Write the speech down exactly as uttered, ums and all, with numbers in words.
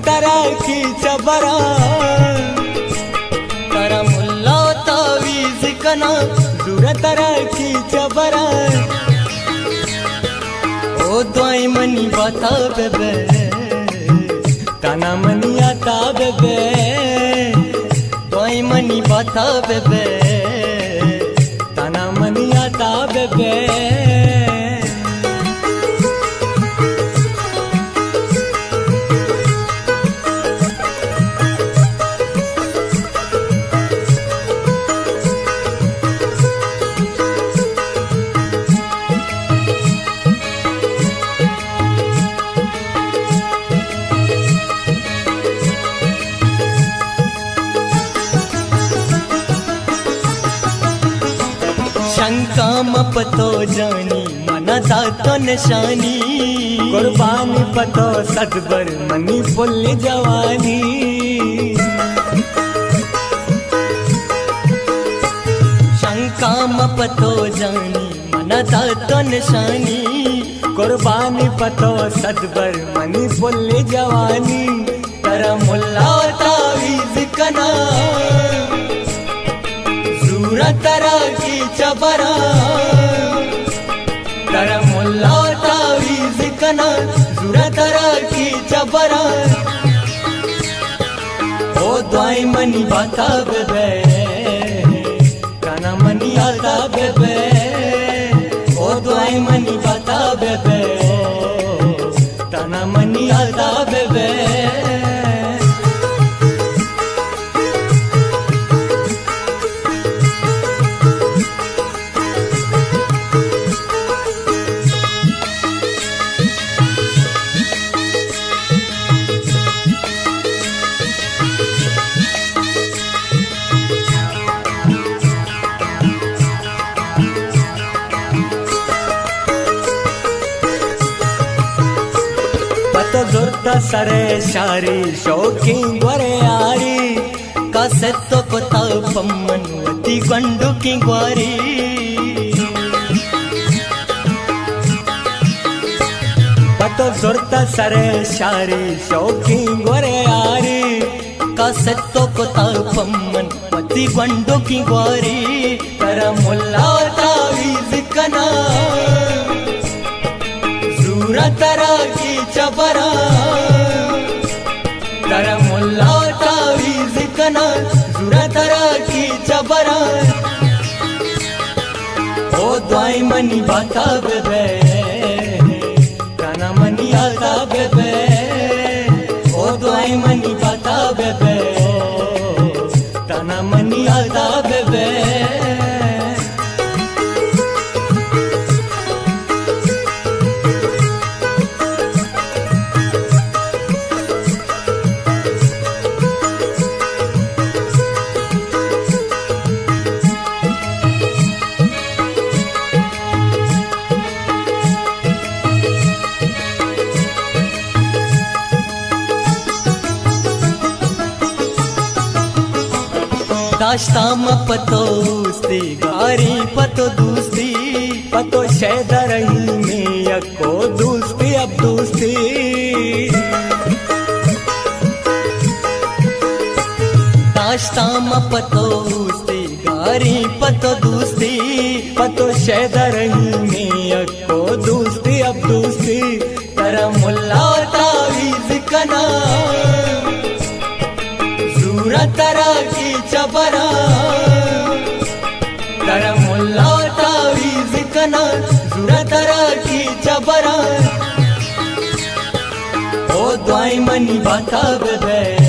तरा की चबरा तरा मुल्ला तावीज कना जुरा तरा की चबरा ओ द्वाई मनी बता बेबे ताना मनी आता बेबे द्वाई मनी बता बेबे ताना मनी आता बेबे शंका मपतो जानी मना तो निशानी कुर्बानी पतो सदबर मनी फुल जवानी शंका मपतो जानी मना तो निशानी कुर्बानी पतो सदबर मनी फुल जवानी तरा मुल्ला तावीज कना जूरा तरा की चबरा तरा मुल्ला तावीज कना जूरा तरा की चबरा ओ द्वाई मनी बता बेबे काना मनी आता बेबे ओ द्वाई मनी बता बेबे ताना मनी आता बेबे पतो जोरता सरे शारी शौकी ग्वरे आरी कासेतो कोता पम्मन वती गंडु की ग्वारी पतो जोरता सरे शारी शौकी ग्वरे आरी कासेतो कोता पम्मन वती गंडु की ग्वारी तरा मुल्ला तावीज कना जूरा तरा की चबरा तरा मुल्ला तावीज कना जूरा तरा की चबरा ओ द्वाई मनी बता बेबे काना मनी आता बेबे ओ द्वाई मनी बता बेबे ताना मनी आता बेबे दाश्ता पतो उस्ती गारी पतो दूसती पतो शैदा रही में यको दूसती अब दूसती दाश्ता पतो उस्ती गारी पतो दूसती पतो शैदा रही में यको दूसती अब दूसती तरा मुल्ला तावीज कना जूरा तरा की चबरा तरा मुल्ला तावीज कना जूरा तरा की चबरा ओ द्वाई मनी बता बेबे